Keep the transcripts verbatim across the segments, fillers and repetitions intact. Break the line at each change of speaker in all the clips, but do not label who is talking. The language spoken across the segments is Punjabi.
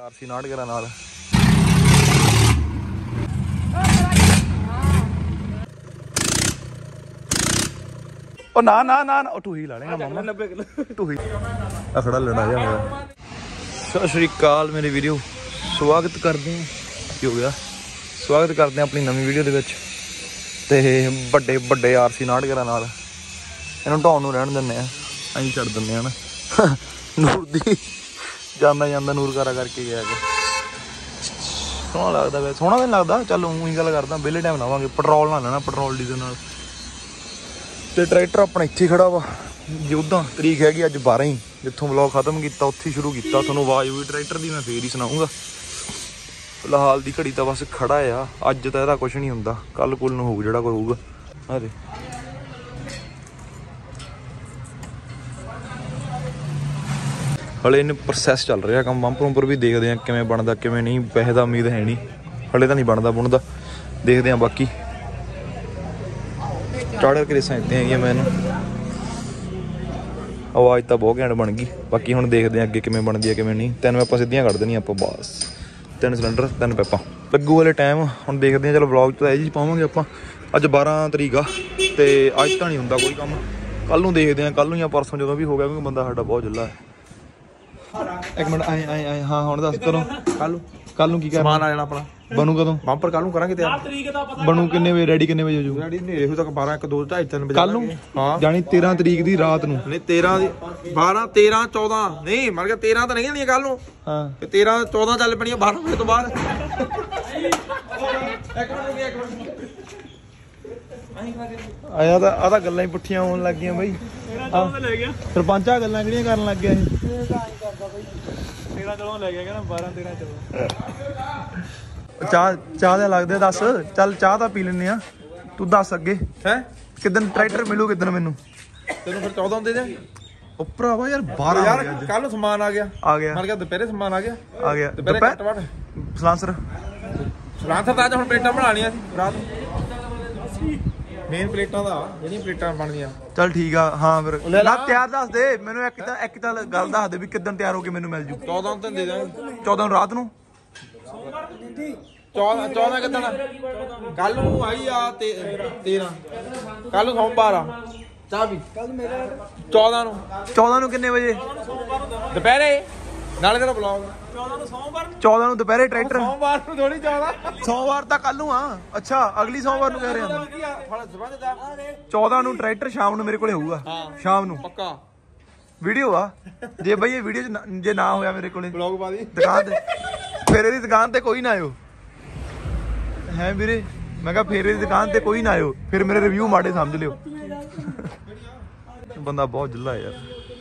ਆਰਸੀ ਨਾਟ ਕਰਾਂ ਨਾਲ ਉਹ ਨਾ ਨਾ ਨਾ ਟੂਹੀ ਲਾ ਲੇਗਾ ਮਾਮਾ ਨੱਬੇ ਕਿਲੋ ਟੂਹੀ ਆ ਖੜਾ ਲੜਾ ਜਾ ਮੇਰਾ। ਸਤਿ ਸ਼੍ਰੀ ਅਕਾਲ ਮੇਰੇ ਵੀਡੀਓ, ਸਵਾਗਤ ਕਰਦੇ ਹਾਂ ਕੀ ਹੋ ਗਿਆ ਸਵਾਗਤ ਕਰਦੇ ਹਾਂ ਆਪਣੀ ਨਵੀਂ ਵੀਡੀਓ ਦੇ ਵਿੱਚ। ਤੇ ਵੱਡੇ ਵੱਡੇ ਆਰਸੀ ਨਾਟ ਕਰਾਂ ਨਾਲ ਇਹਨੂੰ ਢਾਉਣ ਨੂੰ ਰਹਿਣ ਦਿੰਦੇ ਆ, ਅਸੀਂ ਛੱਡ ਦਿੰਦੇ ਆ ਨਾ। ਨੂਰ ਦੀ ਜਾਂਦਾ ਜਾਂਦਾ ਨੂਰ ਕਾਰਾ ਕਰਕੇ ਗਿਆ ਕਿ ਸੋਹਣਾ ਲੱਗਦਾ ਵੈਸੇ, ਸੋਹਣਾ ਤਾਂ ਨਹੀਂ ਲੱਗਦਾ, ਚੱਲ ਊਂ ਗੱਲ ਕਰਦਾ। ਵਿਹਲੇ ਟਾਈਮ ਲਾਵਾਂਗੇ, ਪੈਟਰੋਲ ਨਾਲ ਲੈਣਾ, ਪੈਟਰੋਲ ਡੀਜ਼ਲ ਨਾਲ। ਤੇ ਟਰੈਕਟਰ ਆਪਣਾ ਇੱਥੇ ਖੜਾ ਵਾ। ਜੇ ਉੱਦਾਂ ਤਰੀਕ ਹੈਗੀ ਅੱਜ ਬਾਰਾਂ ਹੀ, ਜਿੱਥੋਂ ਵਲੋਗ ਖਤਮ ਕੀਤਾ ਉੱਥੇ ਸ਼ੁਰੂ ਕੀਤਾ। ਤੁਹਾਨੂੰ ਆਵਾਜ਼ ਹੋਈ ਟਰੈਕਟਰ ਦੀ ਮੈਂ ਫੇਰ ਹੀ ਸੁਣਾਊਂਗਾ। ਫਿਲਹਾਲ ਦੀ ਘੜੀ ਤਾਂ ਬਸ ਖੜਾ ਆ। ਅੱਜ ਤਾਂ ਇਹਦਾ ਕੁਛ ਨਹੀਂ ਹੁੰਦਾ, ਕੱਲ ਕੁੱਲ ਨੂੰ ਹੋਊ ਜਿਹੜਾ ਕੋਈ ਹੋਊਗਾ। ਅਰੇ ਹਲੇ ਇਹਨੂੰ ਪ੍ਰੋਸੈਸ ਚੱਲ ਰਿਹਾ ਕੰਮ। ਬੰਪਰ ਬੰਪਰ ਵੀ ਦੇਖਦੇ ਹਾਂ ਕਿਵੇਂ ਬਣਦਾ ਕਿਵੇਂ ਨਹੀਂ। ਪੈਸੇ ਦਾ ਉਮੀਦ ਹੈ ਨਹੀਂ, ਹਲੇ ਤਾਂ ਨਹੀਂ ਬਣਦਾ ਬੁਣਦਾ, ਦੇਖਦੇ ਹਾਂ। ਬਾਕੀ ਸਟਾਰਟ ਕਰਕੇ ਰੇਸਾਂ ਇੱਦਾਂ ਹੈਗੀਆਂ। ਮੈਨੂੰ ਆਵਾਜ਼ ਤਾਂ ਬਹੁਤ ਘੈਂਟ ਬਣ ਗਈ। ਬਾਕੀ ਹੁਣ ਦੇਖਦੇ ਹਾਂ ਅੱਗੇ ਕਿਵੇਂ ਬਣਦੀ ਹੈ ਕਿਵੇਂ ਨਹੀਂ। ਤਿੰਨ ਪੈਪਾਂ ਸਿੱਧੀਆਂ ਕੱਢ ਦੇਣੀਆਂ ਆਪਾਂ, ਬਸ ਤਿੰਨ ਸਿਲੰਡਰ ਤਿੰਨ ਪੈਪਾਂ ਲੱਗੂ ਵਾਲੇ ਟਾਈਮ। ਹੁਣ ਦੇਖਦੇ ਹਾਂ, ਚਲੋ ਵਲੋਗ 'ਚ ਤਾਂ ਇਹ ਜੀ ਪਾਵਾਂਗੇ ਆਪਾਂ। ਅੱਜ ਬਾਰਾਂ ਤਰੀਕ ਆ ਤੇ ਅੱਜ ਤਾਂ ਨਹੀਂ ਹੁੰਦਾ ਕੋਈ ਕੰਮ। ਕੱਲ੍ਹ ਨੂੰ ਦੇਖਦੇ ਹਾਂ, ਕੱਲ੍ਹ ਨੂੰ ਜਾਂ ਪਰਸੋਂ ਜਦੋਂ ਵੀ ਹੋ ਗਿਆ, ਕਿਉਂਕਿ ਬੰਦਾ ਸਾਡਾ ਬਹੁਤ ਜੁੱਲਾ ਹੈ। ਇੱਕ ਮਿੰਟ ਆਏ ਆਏ ਆਏ ਹਾਂ ਹੁਣ ਦੱਸ ਕਰੋ। ਕੱਲ ਨੂੰ ਕੱਲ ਨੂੰ ਕੀ ਕਰਨਾ? ਸਮਾਨ ਆ ਜਾਣਾ ਆਪਣਾ। ਬਣੂ ਕਦੋਂ? ਬੰਪਰ ਕੱਲ ਨੂੰ ਕਰਾਂਗੇ ਤਿਆਰ। ਬਣੂ ਕਿੰਨੇ ਵਜੇ? ਰੈਡੀ ਕਿੰਨੇ ਵਜੇ ਹੋ ਜਾਊ? ਰੈਡੀ ਹਨੇਰੇ ਹੋ ਤੱਕ ਬਾਰਾਂ ਇੱਕ ਦੋ ਢਾਈ ਤਿੰਨ ਵਜੇ ਕੱਲ ਨੂੰ। ਹਾਂ ਜਾਣੀ ਤੇਰਾਂ ਤਰੀਕ ਦੀ ਰਾਤ ਨੂੰ। ਨਹੀਂ ਤੇਰਾਂ ਦੀ ਬਾਰਾਂ ਤੇਰਾਂ ਚੌਦਾਂ ਨਹੀਂ ਮਰ ਗਿਆ। ਤੇਰਾਂ ਤਾਂ ਨਹੀਂ ਹੁੰਦੀਆਂ ਕੱਲ ਨੂੰ। ਹਾਂ ਤੇ ਤੇਰਾਂ ਚੌਦਾਂ ਚੱਲ ਪਣੀਆਂ ਬਾਰਾਂ ਵਜੇ ਤੋਂ ਬਾਅਦ। ਆਇਆ ਤਾਂ ਆ ਤਾਂ ਗੱਲਾਂ ਹੀ ਪੁੱਠੀਆਂ ਹੋਣ ਲੱਗ ਗਈਆਂ ਬਈ। ਸਰਪੰਚ ਆ ਗੱਲਾਂ ਕਿਹੜੀਆਂ ਕਰਨ ਲੱਗ ਗਿਆ ਇਹ? ਤੇਰਾਂ ਚੌਦਾਂ ਲੈ ਗਿਆ ਕਹਿੰਦਾ, ਬਾਰਾਂ ਤੇਰਾਂ ਚੌਦਾਂ। ਚਾਹ ਚਾਹ ਦੇ ਲੱਗਦੇ ਦੱਸ। ਚੱਲ ਚਾਹ ਤਾਂ ਪੀ ਲੈਂਦੇ ਆ, ਤੂੰ ਦੱਸ ਅੱਗੇ ਹੈ ਕਿੱਦਣ ਟਰੈਕਟਰ ਮਿਲੂ? ਕਿੱਦਣ ਮੈਨੂੰ? ਤੈਨੂੰ ਫਿਰ ਚੌਦਾਂ ਦੇ ਦਿਆਂ। ਉਹ ਭਰਾਵਾ ਯਾਰ ਬਾਰਾਂ ਯਾਰ ਕੱਲ ਨੂੰ ਸਮਾਨ ਆ ਗਿਆ ਆ ਗਿਆ ਮਰ ਗਿਆ। ਦੁਪਹਿਰੇ ਸਮਾਨ ਆ ਗਿਆ ਆ ਗਿਆ ਦੁਪਹਿਰੇ ਸਲਾਂਸਰ ਸਲਾਂਸਰ ਤਾਂ ਅੱਜ ਹੁਣ ਪਲੇਟਾਂ ਬਣਾਉਣੀਆਂ ਸੀ ਰਾਤ ਨੂੰ। ਮੇਨ ਪਲੇਟਾਂ ਦਾ ਜਿਹੜੀਆਂ ਪਲੇਟਾਂ ਬਣਦੀਆਂ। ਚੱਲ ਠੀਕ ਆ। ਹਾਂ ਫਿਰ ਨਾ ਤਿਆਰ ਦੱਸ ਦੇ ਮੈਨੂੰ। ਇੱਕ ਤਾਂ ਇੱਕ ਤਾਂ ਗੱਲ ਦੱਸ ਦੇ ਵੀ ਕਿੱਦਣ ਤਿਆਰ ਹੋ ਕੇ ਮੈਨੂੰ ਮਿਲ ਜੂ। ਚੌਦਾਂ ਨੂੰ ਦੇ ਦਾਂਗੇ। ਚੌਦਾਂ ਨੂੰ ਰਾਤ ਨੂੰ? ਚੌਦਾਂ ਚੌਦਾਂ ਕਿੱਦਣ? ਕੱਲ ਨੂੰ ਆਈ ਆ ਤੇ ਤੇਰਾਂ ਕੱਲ ਨੂੰ ਸੋਮਵਾਰ ਆ। ਚਾਹ ਵੀ ਚੌਦਾਂ ਨੂੰ। ਚੌਦਾਂ ਨੂੰ ਕਿੰਨੇ ਵਜੇ? ਦੁਪਹਿਰੇ। ਨਾਲੇ ਤੇਰਾ ਬਲੌਗ ਚੌਦਾਂ ਨੂੰ ਸੋਮਵਾਰ। ਚੌਦਾਂ ਨੂੰ ਦੁਪਹਿਰੇ ਟਰੈਕਟਰ? ਸੋਮਵਾਰ ਨੂੰ ਥੋੜੀ ਚੌਦਾਂ। ਸੋਮਵਾਰ ਤਾਂ ਕੱਲ ਨੂੰ ਆ। ਅੱਛਾ ਅਗਲੀ ਸੋਮਵਾਰ ਨੂੰ ਕਹਿ ਰਿਹਾ। ਚੌਦਾਂ ਨੂੰ ਟਰੈਕਟਰ ਸ਼ਾਮ ਨੂੰ ਮੇਰੇ ਕੋਲੇ ਹੋਊਗਾ। ਸ਼ਾਮ ਨੂੰ ਪੱਕਾ ਵੀਡੀਓ ਆ। ਜੇ ਬਈ ਇਹ ਵੀਡੀਓ ਜੇ ਨਾ ਹੋਇਆ ਮੇਰੇ ਕੋਲੇ ਬਲੌਗ ਪਾ ਦੀ ਦੁਕਾਨ ਤੇ, ਫਿਰ ਇਹਦੀ ਦੁਕਾਨ ਤੇ ਕੋਈ ਨਾ ਆਇਓ ਹੈ ਵੀਰੇ। ਮੈਂ ਕਿਹਾ ਫਿਰ ਇਹਦੀ ਦੁਕਾਨ ਤੇ ਕੋਈ ਨਾ ਆਇਓ, ਫਿਰ ਮੇਰੇ ਰਿਵਿਊ ਮਾੜੇ ਸਮਝ ਲਿਓ। ਬੰਦਾ ਬਹੁਤ ਜੁੱਲਾ ਯਾਰ।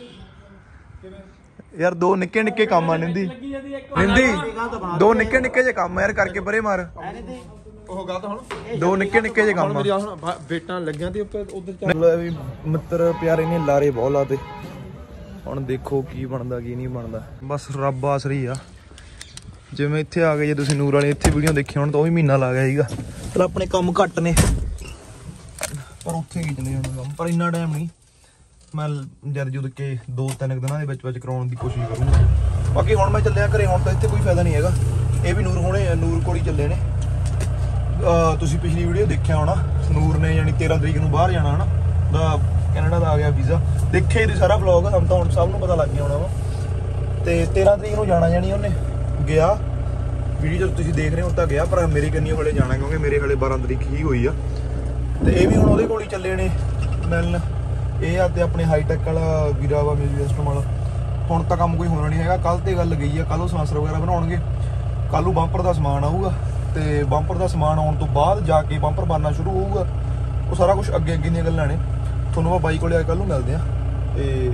ਯਾਰ ਦੋ ਨਿੱਕੇ ਨਿੱਕੇ ਕੰਮ ਆ ਨਿੰਦੀ ਨਿੰਦੀ ਦੋ ਨਿੱਕੇ ਨਿੱਕੇ ਜੇ ਕੰਮ ਯਾਰ ਕਰਕੇ ਪਰੇ ਮਾਰ। ਉਹ ਗੱਲ ਤਾਂ ਹੁਣ ਦੋ ਨਿੱਕੇ ਨਿੱਕੇ ਜੇ ਕੰਮ ਆ। ਵੇਟਾਂ ਲੱਗੀਆਂ ਤੇ ਉਧਰ ਵੀ ਮਿੱਤਰ ਪਿਆਰੇ ਨੇ ਲਾਰੇ ਬਹੁਤ ਲਾਤੇ। ਹੁਣ ਦੇਖੋ ਕੀ ਬਣਦਾ ਕੀ ਨਹੀਂ ਬਣਦਾ। ਬਸ ਰੱਬ ਆਸਰੀ ਆ। ਜਿਵੇਂ ਇੱਥੇ ਆ ਗਏ ਜੇ ਤੁਸੀਂ ਨੂਰ ਵਾਲੇ ਇੱਥੇ ਵੀਡੀਓ ਦੇਖੀ ਹੁਣ ਤਾਂ ਉਹ ਵੀ ਮਹੀਨਾ ਲਾ ਗਿਆ ਸੀਗਾ। ਚਲ ਆਪਣੇ ਕੰਮ ਘੱਟ ਨੇ ਪਰ ਉੱਥੇ ਕੀ ਚਲੇ ਜਾਣਾ ਕੰਮ। ਪਰ ਇੰਨਾ ਟਾਈਮ ਨਹੀਂ। ਮੈਂ ਜਦ ਜੁਦ ਕੇ ਦੋ ਤਿੰਨ ਦਿਨਾਂ ਦੇ ਵਿੱਚ ਵਿੱਚ ਕਰਾਉਣ ਦੀ ਕੋਸ਼ਿਸ਼ ਕਰੂੰਗਾ। ਬਾਕੀ ਹੁਣ ਮੈਂ ਚੱਲਿਆ ਘਰੇ। ਹੁਣ ਤਾਂ ਇੱਥੇ ਕੋਈ ਫਾਇਦਾ ਨਹੀਂ ਹੈਗਾ। ਇਹ ਵੀ ਨੂਰ ਹੋਣੇ ਨੂਰ ਕੋਲ ਹੀ ਚੱਲੇ ਨੇ। ਤੁਸੀਂ ਪਿਛਲੀ ਵੀਡੀਓ ਦੇਖਿਆ ਹੋਣਾ, ਨੂਰ ਨੇ ਯਾਨੀ ਤੇਰਾਂ ਤਰੀਕ ਨੂੰ ਬਾਹਰ ਜਾਣਾ ਹਨਾ। ਉਹਦਾ ਕੈਨੇਡਾ ਦਾ ਆ ਗਿਆ ਵੀਜ਼ਾ। ਦੇਖਿਆ ਹੀ ਤੁਸੀਂ ਸਾਰਾ ਵਲੋਗ, ਸਾਨੂੰ ਤਾਂ ਹੁਣ ਸਭ ਨੂੰ ਪਤਾ ਲੱਗ ਗਿਆ ਹੋਣਾ ਵਾ। ਤੇ ਤੇਰਾਂ ਤਰੀਕ ਨੂੰ ਜਾਣਾ ਜਾਣੀ ਉਹਨੇ ਗਿਆ। ਵੀਡੀਓ ਜਦੋਂ ਤੁਸੀਂ ਦੇਖ ਰਹੇ ਹੋ ਤਾਂ ਗਿਆ, ਪਰ ਮੇਰੇ ਕੰਨੀ ਹਲੇ ਜਾਣਾ ਕਿਉਂਕਿ ਮੇਰੇ ਹਲੇ ਬਾਰਾਂ ਤਰੀਕ ਹੀ ਹੋਈ ਆ। ਤੇ ਇਹ ਵੀ ਹੁਣ ਉਹਦੇ ਕੋਲ ਹੀ ਚੱਲੇ ਨੇ ਮਿਲਣ। ਇਹ ਆ ਤੇ ਆਪਣੇ ਹਾਈਟੈਕ ਵਾਲਾ ਵੀਰਾ ਵਾ ਮਿਊਜ਼ਿਕ ਸਿਸਟਮ ਵਾਲਾ। ਹੁਣ ਤਾਂ ਕੰਮ ਕੋਈ ਹੋਣਾ ਨਹੀਂ ਹੈਗਾ। ਕੱਲ ਤੇ ਗੱਲ ਗਈ ਆ, ਕੱਲ ਉਹ ਸਲਾਂਸਰ ਵਗੈਰਾ ਬਣਾਉਣਗੇ। ਕੱਲ ਨੂੰ ਬੰਪਰ ਦਾ ਸਮਾਨ ਆਊਗਾ ਤੇ ਬੰਪਰ ਦਾ ਸਮਾਨ ਆਉਣ ਤੋਂ ਬਾਅਦ ਜਾ ਕੇ ਬੰਪਰ ਬਣਨਾ ਸ਼ੁਰੂ ਹੋਊਗਾ। ਉਹ ਸਾਰਾ ਕੁਛ ਅੱਗੇ ਅੱਗੇ ਦੀਆਂ ਗੱਲਾਂ ਨੇ। ਤੁਹਾਨੂੰ ਮੈਂ ਬਾਈ ਕੋਲੇ ਆ ਕੱਲ ਨੂੰ ਮਿਲਦੇ ਆ। ਤੇ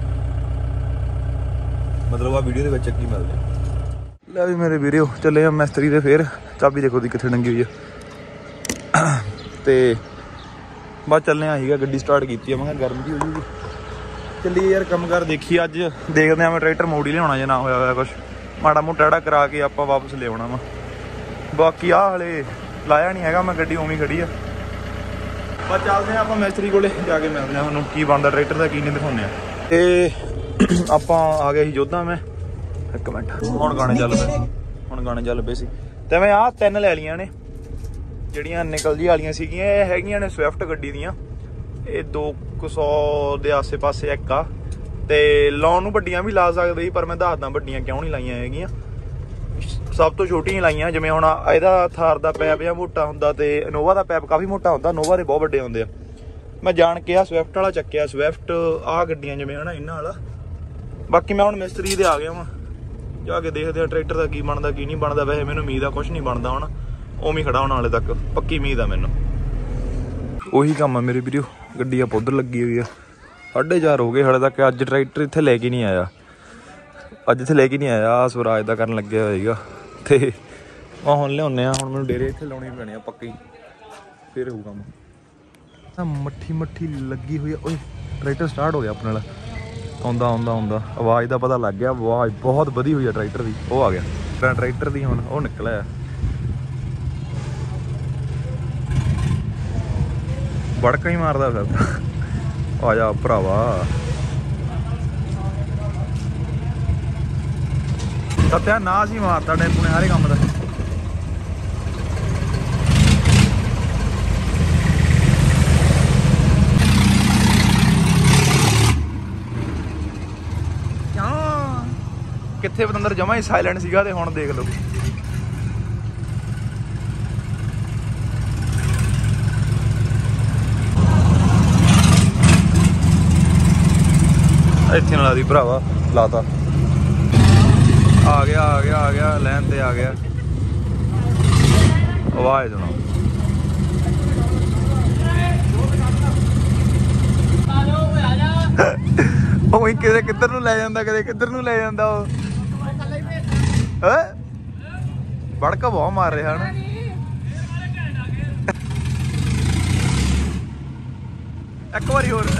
ਮਤਲਬ ਆ ਵੀਡੀਓ ਦੇ ਵਿੱਚ ਕੀ ਮਿਲਦੇ ਆ। ਲੈ ਵੀ ਮੇਰੇ ਵੀਡੀਓ ਚੱਲੇ ਆ ਮਿਸਤਰੀ ਦੇ। ਫੇਰ ਚਾਬੀ ਦੇਖੋ ਦੀ ਕਿੱਥੇ ਡੰਗੀ ਹੋਈ ਆ। ਤੇ ਬਸ ਚੱਲੇ ਆ ਸੀਗਾ, ਗੱਡੀ ਸਟਾਰਟ ਕੀਤੀ ਆ। ਮੈਂ ਕਿਹਾ ਗਰਮ ਜੀ ਹੋ ਜੂਗੀ। ਚੱਲੀਏ ਯਾਰ ਕੰਮ ਕਰ ਦੇਖੀ। ਅੱਜ ਦੇਖਦੇ ਆ ਮੈਂ ਟਰੈਕਟਰ ਮੋੜ ਹੀ ਲਿਆਉਣਾ ਜੇ ਨਾ ਹੋਇਆ ਹੋਇਆ ਕੁਛ ਮਾੜਾ ਮੋਟਾ ਜਿਹੜਾ ਕਰਾ ਕੇ ਆਪਾਂ ਵਾਪਸ ਲਿਆਉਣਾ ਵਾ। ਬਾਕੀ ਆਹ ਹਲੇ ਲਾਇਆ ਨਹੀਂ ਹੈਗਾ ਮੈਂ, ਗੱਡੀ ਉਵੇਂ ਖੜੀ ਆ। ਬਸ ਚੱਲਦੇ ਆ ਆਪਾਂ ਮਿਸਤਰੀ ਕੋਲੇ ਜਾ ਕੇ ਮਿਲਦੇ ਆ। ਤੁਹਾਨੂੰ ਕੀ ਬਣਦਾ ਟਰੈਕਟਰ ਦਾ ਕੀ ਨਹੀਂ ਦਿਖਾਉਂਦੇ ਆ। ਤੇ ਆਪਾਂ ਆ ਗਏ ਸੀ ਜੋਧਾ। ਮੈਂ ਇੱਕ ਮਿੰਟ ਹੁਣ ਗਾਣੇ ਚੱਲ ਪਏ ਹੁਣ ਗਾਣੇ ਚੱਲ ਪਏ ਸੀ ਤੇ ਮੈਂ ਆਹ ਤਿੰਨ ਲੈ ਲਈਆਂ ਨੇ ਜਿਹੜੀਆਂ ਨਿਕਲ ਜੀ ਵਾਲੀਆਂ ਸੀਗੀਆਂ। ਇਹ ਹੈਗੀਆਂ ਨੇ ਸਵਿਫਟ ਗੱਡੀ ਦੀਆਂ। ਇਹ ਦੋ ਕੁ ਸੌ ਦੇ ਆਸੇ ਪਾਸੇ ਇੱਕ ਆ ਤੇ ਲਾਉਣ ਨੂੰ ਵੱਡੀਆਂ ਵੀ ਲਾ ਸਕਦੇ ਸੀ ਪਰ ਮੈਂ ਦੱਸਦਾ ਵੱਡੀਆਂ ਕਿਉਂ ਨਹੀਂ ਲਾਈਆਂ ਹੈਗੀਆਂ। ਸਭ ਤੋਂ ਛੋਟੀਆਂ ਲਾਈਆਂ ਜਿਵੇਂ ਹੁਣ ਇਹਦਾ ਥਾਰ ਦਾ ਪੈਪ ਜਾਂ ਮੋਟਾ ਹੁੰਦਾ ਤੇ ਇਨੋਵਾ ਦਾ ਪੈਪ ਕਾਫੀ ਮੋਟਾ ਹੁੰਦਾ। ਇਨੋਵਾ ਦੇ ਬਹੁਤ ਵੱਡੇ ਹੁੰਦੇ ਆ। ਮੈਂ ਜਾਣ ਕੇ ਆ ਸਵਿਫਟ ਵਾਲਾ ਚੱਕਿਆ। ਸਵਿਫਟ ਆਹ ਗੱਡੀਆਂ ਜਿਵੇਂ ਹਨਾ ਇਹਨਾਂ ਵਾਲਾ। ਬਾਕੀ ਮੈਂ ਹੁਣ ਮਿਸਤਰੀ ਦੇ ਆ ਗਿਆ ਵਾਂ ਜਾ ਕੇ ਦੇਖਦੇ ਆ ਟਰੈਕਟਰ ਦਾ ਕੀ ਬਣਦਾ ਕੀ ਨਹੀਂ ਬਣਦਾ। ਵੈਸੇ ਮੈਨੂੰ ਉਮੀਦ ਆ ਕੁਛ ਨਹੀਂ ਬਣਦਾ ਹੁਣ ਉਵੇਂ ਖੜਾ ਹੋਣਾ ਹਾਲੇ ਤੱਕ ਪੱਕੀ ਉਮੀਦ ਆ ਮੈਨੂੰ। ਉਹੀ ਕੰਮ ਆ ਮੇਰੇ ਵੀਡੀਓ। ਗੱਡੀ ਆਪਾਂ ਉੱਧਰ ਲੱਗੀ ਹੋਈ ਆ। ਸਾਢੇ ਚਾਰ ਹੋ ਗਏ ਹਾਲੇ ਤੱਕ ਅੱਜ ਟਰੈਕਟਰ ਇੱਥੇ ਲੈ ਕੇ ਨਹੀਂ ਆਇਆ। ਅੱਜ ਇੱਥੇ ਲੈ ਕੇ ਨਹੀਂ ਆਇਆ। ਸਵਰਾਜ ਦਾ ਕਰਨ ਲੱਗਿਆ ਹੋਇਆ ਸੀਗਾ ਤੇ ਮੈਂ ਹੁਣ ਲਿਆਉਂਦੇ ਆ। ਹੁਣ ਮੈਨੂੰ ਡੇਰੇ ਇੱਥੇ ਲਾਉਣੀ ਪੈਣੀ ਆ ਪੱਕੀ ਫਿਰ ਹੋਊ ਕੰਮ। ਤਾਂ ਮੱਠੀ ਮੱਠੀ ਲੱਗੀ ਹੋਈ ਆ। ਓਏ ਟਰੈਕਟਰ ਸਟਾਰਟ ਹੋ ਗਿਆ ਆਪਣੇ ਨਾਲ। ਆਉਂਦਾ ਆਉਂਦਾ ਆਉਂਦਾ ਆਵਾਜ਼ ਦਾ ਪਤਾ ਲੱਗ ਗਿਆ। ਆਵਾਜ਼ ਬਹੁਤ ਵਧੀ ਹੋਈ ਆ ਟਰੈਕਟਰ ਦੀ। ਉਹ ਆ ਗਿਆ ਟਰੈਕਟਰ ਦੀ ਹੁਣ ਉਹ ਨਿਕਲਿਆ ਬੜਕਾ ਹੀ ਮਾਰਦਾ ਫਿਰ। ਆ ਜਾ ਭਰਾਵਾ ਸੱਤਿਆ ਨਾ ਸੀ ਮਾਰਦਾ ਟੈਂਪੂ ਨੇ ਹਰੇ ਕੰਮ ਦਾ। ਕਿੱਥੇ ਪਤੰਦਰ ਜਮਾ ਹੀ ਸਾਇਲੈਂਟ ਸੀਗਾ ਤੇ ਹੁਣ ਦੇਖ ਲਓ। ਇੱਥੇ ਨਾਲ ਦੀ ਭਰਾਵਾ ਲਾਤਾ। ਆ ਗਿਆ ਆ ਗਿਆ ਆ ਗਿਆ ਲੈਣ ਤੇ ਆ ਗਿਆ। ਆਵਾਜ਼ ਸੁਣੋ। ਉਹ ਕਿਤੇ ਕਿੱਧਰ ਨੂੰ ਲੈ ਜਾਂਦਾ ਕਦੇ ਕਿੱਧਰ ਨੂੰ ਲੈ ਜਾਂਦਾ ਉਹ। ਹੈ ਬੜਕਾ ਬਹੁਤ ਮਾਰ ਰਿਹਾ ਹਨ। ਇੱਕ ਵਾਰੀ ਹੋਰ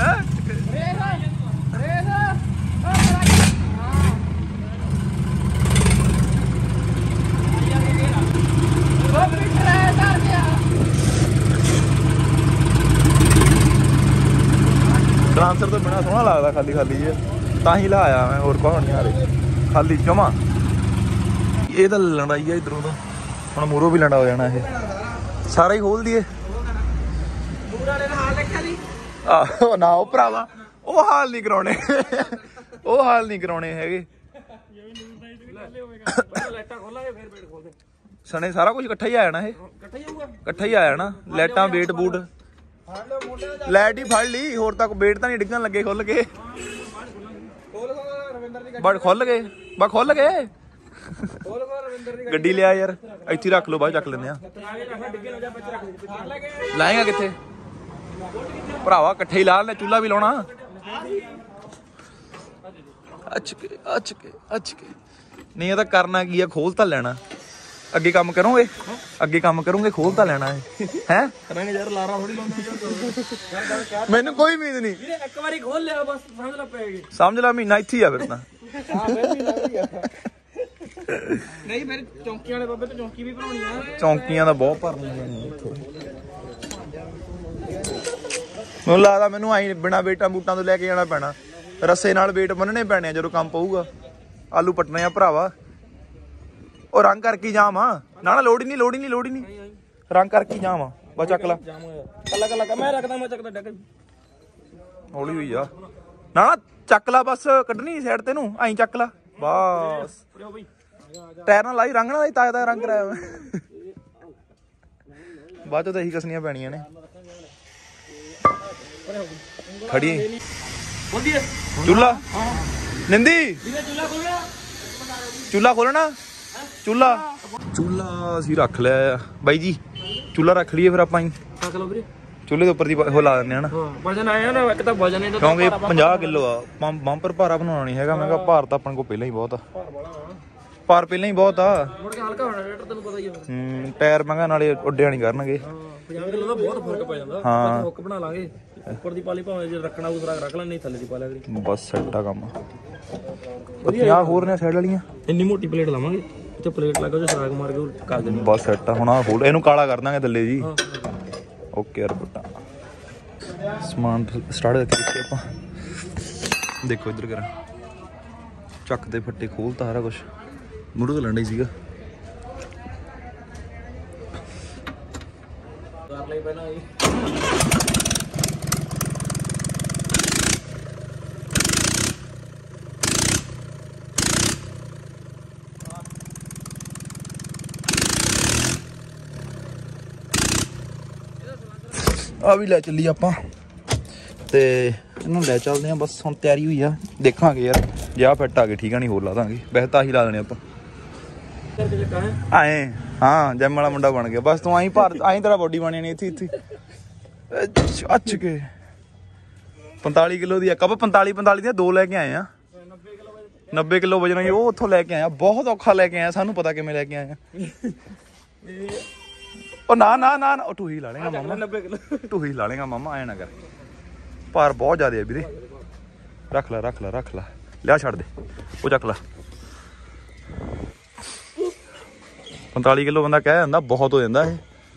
ਡਾਂਸਰ ਤੋਂ ਬਿਨਾ ਸੋਹਣਾ ਲੱਗਦਾ ਖਾਲੀ ਖਾਲੀ ਜਿਹਾ ਤਾਂ ਹੀ ਲਾਇਆ ਮੈਂ। ਹੋਰ ਕੁਛ ਨਹੀਂ ਆ ਰਹੀ ਖਾਲੀ ਜਮਾ। ਇਹ ਤਾਂ ਲੜਾਈ ਆ ਇਧਰੋਂ ਤੋਂ ਹੁਣ ਮੂਹਰੋਂ ਵੀ ਲੜਾ ਹੋ ਜਾਣਾ। ਇਹ ਸਾਰਾ ਹੀ ਖੋਲ ਦੀਏ। ਆਹੋ ਨਾ ਉਹ ਭਰਾਵਾ ਉਹ ਹਾਲ ਨਹੀਂ ਕਰਾਉਣੇ ਉਹ ਹਾਲ ਨਹੀਂ ਕਰਾਉਣੇ ਹੈਗੇ। ਸਣੇ ਸਾਰਾ ਕੁਝ ਇਕੱਠਾ ਹੀ ਆ ਜਾਣਾ। ਇਹ ਇਕੱਠਾ ਹੀ ਆ ਜਾਣਾ। ਲਾਈਟਾਂ ਵੇਟ ਬੂਟ ਲਾਈਟ ਹੀ ਫੜ ਲਈ ਹੋਰ ਤੱਕ ਵੇਟ ਤਾਂ ਨਹੀਂ ਡਿੱਗਣ ਲੱਗੇ। ਖੁੱਲ ਗਏ ਬੜ ਖੁੱਲ ਗਏ ਬਾ ਖੁੱਲ ਗਏ। ਗੱਡੀ ਲਿਆ ਯਾਰ ਇੱਥੇ ਰੱਖ ਲਓ ਬਾਅਦ ਚੱਕ ਲੈਂਦੇ ਆ। ਲਾਏਗਾ ਕਿੱਥੇ ਭਰਾਵਾ ਇਕੱਠੇ ਹੀ ਲਾ ਲੈ। ਚੁੱਲ੍ਹਾ ਵੀ ਲਾਉਣਾ। ਅੱਛ ਕੇ ਅੱਛ ਕੇ ਅੱਛ ਕੇ ਨਹੀਂ ਇਹ ਤਾਂ ਕਰਨਾ ਕੀ ਆ ਖੋਲ ਤਾਂ ਲੈਣਾ। ਅੱਗੇ ਕੰਮ ਕਰੋਗੇ ਅੱਗੇ ਕੰਮ ਕਰੋਗੇ ਖੋਲ ਤਾਂ ਲੈਣਾ ਹੈ ਹੈ ਕਰਾਂਗੇ ਯਾਰ। ਲਾਰਾ ਥੋੜੀ ਲਾਉਂਦਾ ਮੈਨੂੰ ਕੋਈ ਉਮੀਦ ਨਹੀਂ। ਇੱਕ ਵਾਰੀ ਖੋਲ ਲਿਆ ਬਸ ਸਮਝ ਲੈ ਪੈਗੀ। ਸਮਝ ਲੈ ਮਹੀਨਾ ਇੱਥੇ ਆ ਫਿਰ ਤਾਂ। ਨਹੀਂ ਫਿਰ ਚੌਂਕੀ ਵਾਲੇ ਬਾਬੇ ਤੋਂ ਚੌਂਕੀ ਵੀ ਭਰਾਉਣੀ ਆ। ਚੌਂਕੀਆਂ ਦਾ ਬਹੁਤ ਭਰਨੀਆਂ ਨੇ ਇੱਥੇ। ਮੈਨੂੰ ਲੱਗਦਾ ਮੈਨੂੰ ਆਈ ਬਿਨਾਂ ਵੇਟਾਂ ਬੂਟਾਂ ਤੋਂ ਲੈ ਕੇ ਜਾਣਾ ਪੈਣਾ। ਰੱਸੇ ਨਾਲ ਵੇਟ ਬੰਨਣੇ ਪੈਣੇ ਆ ਜਦੋਂ ਕੰਮ ਪਊਗਾ। ਆਲੂ ਪੱਟਣੇ ਆ ਭਰਾਵਾ। ਉਹ ਰੰਗ ਕਰਕੇ ਜਾਮ ਆ ਨਾ ਨਾ ਲੋੜ ਹੀ ਨਹੀਂ ਲੋੜ ਹੀ ਨਹੀਂ ਲੋੜ ਹੀ ਨਹੀਂ ਰੰਗ ਕਰਕੇ ਜਾਮ ਆ ਬਸ ਚੱਕ ਲਾ। ਕੱਲਾ ਕੱਲਾ ਮੈਂ ਰੱਖਦਾ ਮੈਂ ਚੱਕਦਾ ਡੱਕ ਹੌਲੀ ਹੋਈ ਆ ਨਾ ਨਾ ਚੱਕ ਲਾ ਬਸ ਕੱਢਣੀ ਸਾਈਡ ਤੇ ਨੂੰ ਆਈ ਚੱਕ ਲਾ ਬਸ। ਟਾਇਰ ਨਾਲ ਲਾਈ ਰੰਗ ਨਾਲ ਲਾਈ ਤਾਜ਼ਾ ਤਾਜ਼ਾ ਰੰਗ ਕਰਾਇਆ ਮੈਂ। ਬਾਅਦ ਚੋਂ ਤਾਂ ਇਹੀ ਕਸਣੀਆਂ ਪੈਣੀਆਂ ਨੇ। ਖੜੀ ਚੁੱਲਾ ਨਿੰਦੀ ਚੁੱਲਾ ਖੋਲਣਾ। ਚੁੱਲਾ ਚੁੱਲਾ ਅਸੀਂ ਰੱਖ ਲਿਆ ਬਾਈ ਜੀ। ਚੁੱਲਾ ਰੱਖ ਲਈਏ ਫਿਰ ਆਪਾਂ ਹੀ ਚੁੱਲੇ ਦੇ ਉੱਪਰ ਦੀ ਉਹ ਲਾ ਦਿੰਦੇ ਆ ਨਾ। ਵਜਨ ਆਇਆ ਨਾ ਇੱਕ ਤਾਂ ਵਜਨ ਇਹਦਾ ਕਿਉਂਕਿ ਪੰਜਾਹ ਕਿਲੋ ਆ। ਬੰਪਰ ਭਾਰਾ ਬਣਾਉਣਾ ਨਹੀਂ ਹੈਗਾ। ਮੈਂ ਕਿਹਾ ਭਾਰ ਤਾਂ ਆਪਣੇ ਕੋਲ ਪਹਿਲਾਂ ਹੀ ਬਹੁਤ ਆ। ਭਾਰ ਪਹਿਲਾਂ ਹੀ ਬਹੁਤ ਆ। ਮੁੜ ਕੇ ਹਲਕਾ ਹੋਣਾ ਟਰੈਕਟਰ ਤੈਨੂੰ ਪਤਾ ਹੀ ਆ। ਹੂੰ ਟਾਇਰ ਮਹਿੰਗਾ ਨਾਲੇ ਉੱਡਿਆ ਨਹੀਂ ਕਰਨਗੇ। ਪੰਜਾਹ ਕਿਲੋ ਦਾ ਬਹੁਤ ਫਰਕ ਪੈ ਜਾਂਦਾ। ਹਾਂ ਹੁੱਕ ਬਣਾ ਲਾਂਗੇ ਉੱਪਰ ਦੀ ਪਾਲੀ ਭਾਵੇਂ ਜੇ ਰੱਖਣਾ ਉਸ ਰੱਖ ਲੈ ਨਹੀਂ ਥੱਲੇ ਦੀ ਪਾ ਲਿਆ ਕਰੀ ਬਸ ਸੈੱਟ ਆ ਕੰਮ। ਵਧੀਆ ਹੋਰ ਨੇ ਸਾਈਡ ਵਾਲੀਆਂ ਇੰਨੀ ਮੋਟੀ ਪਲੇਟ ਲਾਵਾਂਗੇ ਤੇ ਪਲੇਟ ਲੱਗਾ ਜੋ ਸਰਾਗ ਮਾਰ ਕੇ ਕਰ ਦੇਣੀ ਬਸ ਸੈੱਟ ਆ। ਹੁਣ ਆ ਹੋਰ ਇਹਨੂੰ ਕਾਲਾ ਕਰ ਦਾਂਗੇ ਥੱਲੇ ਜੀ। ਓਕੇ ਯਾਰ ਬੁੱਟਾ ਸਮਾਨ ਸਟਾਰਟ ਕਰਕੇ ਦੇਖੀਏ ਆਪਾਂ। ਦੇਖੋ ਇੱਧਰ ਕਰਾਂ ਚੱਕ ਦੇ ਫੱਟੇ ਖੋਲਤਾ ਸਾਰਾ ਕੁਛ ਮੁੜੂ ਤਾਂ ਲੰਡਾ ਹੀ ਸੀਗਾ। ਕਰ ਲਈ ਪਹਿਲਾਂ ਜੀ ਆ ਵੀ ਲੈ ਚੱਲੀ ਆਪਾਂ ਤੇ ਇਹਨੂੰ ਲੈ ਚੱਲਦੇ ਆ। ਬਸ ਹੁਣ ਤਿਆਰੀ ਹੋਈ ਆ, ਦੇਖਾਂਗੇ ਯਾਰ ਜੇ ਆ ਫਿੱਟ ਆ ਗਏ ਠੀਕ ਆ, ਨਹੀਂ ਹੋਰ ਲਾ ਦਾਂਗੇ। ਵੈਸੇ ਤਾਂ ਆਹੀ ਲਾ ਦੇਣੇ ਆਪਾਂ ਆਏ। ਹਾਂ ਜਿਮ ਵਾਲਾ ਮੁੰਡਾ ਬਣ ਗਿਆ ਬਸ। ਤੂੰ ਆਈ ਭਾਰ ਆਈ ਤੇਰਾ ਬੋਡੀ ਬਣੀ ਨਹੀਂ ਇੱਥੇ ਇੱਥੇ ਅੱਛ ਕੇ ਪੰਤਾਲੀ ਕਿਲੋ ਦੀ ਆ ਕੱਪ। ਪੰਤਾਲੀ ਪੰਤਾਲੀ ਦੀਆਂ ਦੋ ਲੈ ਕੇ ਆਏ ਆ। ਨੱਬੇ ਕਿਲੋ ਵਜਣਾ ਜੀ ਉਹ ਉੱਥੋਂ ਲੈ ਕੇ ਆਇਆ। ਬਹੁਤ ਔਖਾ ਲੈ ਕੇ ਆਇਆ, ਸਾਨੂੰ ਪਤਾ ਕਿਵੇਂ ਲੈ ਕੇ ਆਇਆ। ਉਹ ਨਾ ਨਾ ਨਾ ਉਹ ਟੂਹੀ ਲਾ ਲੇਗਾ ਮਾਮਾ। ਨੱਬੇ ਕਿਲੋ ਟੂਹੀ ਲਾ ਲੇਗਾ ਮਾਮਾ, ਐ ਨਾ ਕਰ। ਭਾਰ ਬਹੁਤ ਜ਼ਿਆਦਾ ਆ ਵੀਰੇ। ਰੱਖ ਲੈ ਰੱਖ ਲੈ ਰੱਖ ਲੈ ਲਿਆ ਛੱਡ ਦੇ ਉਹ ਚੱਕ ਲੈ। ਪੰਤਾਲੀ ਕਿਲੋ ਬੰਦਾ ਕਹਿ ਜਾਂਦਾ ਬਹੁਤ ਹੋ ਜਾਂਦਾ ਇਹ।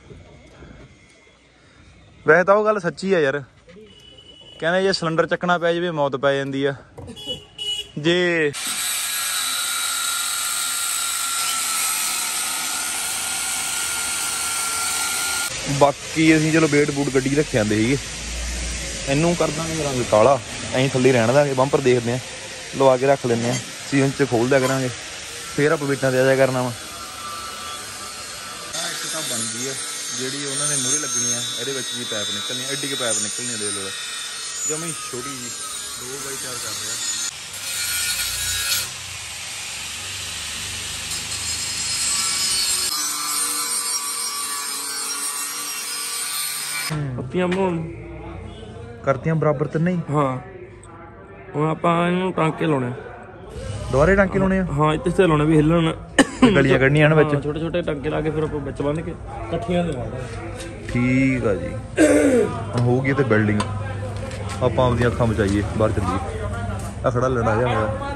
ਵੈਸੇ ਤਾਂ ਉਹ ਗੱਲ ਸੱਚੀ ਆ ਯਾਰ। ਕਹਿੰਦੇ ਜੇ ਸਿਲੰਡਰ ਚੱਕਣਾ ਪੈ ਜਾਵੇ ਮੌਤ ਪੈ ਜਾਂਦੀ ਆ। ਜੇ ਬਾਕੀ ਅਸੀਂ ਚਲੋ ਵੇਟ ਬੂਟ ਗੱਡੀ ਰੱਖੇ ਆਂਦੇ ਸੀਗੇ। ਇਹਨੂੰ ਕਰ ਦਾਂਗੇ ਰੰਗ ਕਾਲਾ, ਅਸੀਂ ਥੱਲੇ ਰਹਿਣ ਦਾਂਗੇ। ਬੰਪਰ ਦੇਖਦੇ ਹਾਂ ਲਵਾ ਕੇ ਰੱਖ ਲੈਂਦੇ ਹਾਂ, ਸੀਜ਼ਨ 'ਚ ਖੋਲ ਦਿਆ ਕਰਾਂਗੇ, ਫੇਰ ਆਪਾਂ ਵੇਟਾਂ 'ਤੇ ਆ ਜਾਇਆ ਕਰਨਾ ਵਾ। ਆਹ ਇੱਕ ਤਾਂ ਬਣ ਗਈ ਆ ਜਿਹੜੀ ਉਹਨਾਂ ਨੇ ਮੂਹਰੇ ਲੱਗਣੀ ਆ। ਇਹਦੇ ਵਿੱਚ ਵੀ ਪਾਈਪ ਨਿਕਲਣੀ, ਐਡੀ ਕੁ ਪਾਈਪ ਨਿਕਲਣੀ ਦੇ ਲੋ ਜਮੀ ਛੋਟੀ ਜੀ। ਦੋ ਬਾਈ ਚਾਰ ਕਰ ਰਿਹਾ।
ਪੱਤੀਆਂ ਬਣਾਉਣ
ਕਰਤੀਆਂ ਬਰਾਬਰ ਤੇ ਨਹੀਂ।
ਹਾਂ ਹੁਣ ਆਪਾਂ ਇਹਨੂੰ ਟਾਂਕੇ ਲਾਉਣੇ,
ਦੁਬਾਰੇ ਟਾਂਕੇ ਲਾਉਣੇ ਆ।
ਹਾਂ ਇੱਥੇ ਤੇ ਲਾਉਣੇ ਵੀ ਹਿੱਲਣ,
ਗਲੀਆਂ ਕੱਢਣੀਆਂ ਹਨ ਵਿੱਚ।
ਛੋਟੇ ਛੋਟੇ ਟਾਂਕੇ ਲਾ ਕੇ ਫਿਰ ਆਪਾਂ ਵਿੱਚ ਬੰਨ ਕੇ ਇਕੱਠੀਆਂ ਲਵਾਵਾਂਗੇ।
ਠੀਕ ਆ ਜੀ। ਹੋਊਗੀ ਤੇ ਬਿਲਡਿੰਗ ਆਪਾਂ ਆਪਦੀਆਂ ਅੱਖਾਂ ਬਚਾਈਏ, ਬਾਹਰ ਚੱਲੀਏ। ਆ ਖੜਾ ਲੜਾ ਜਾ ਹੋਇਆ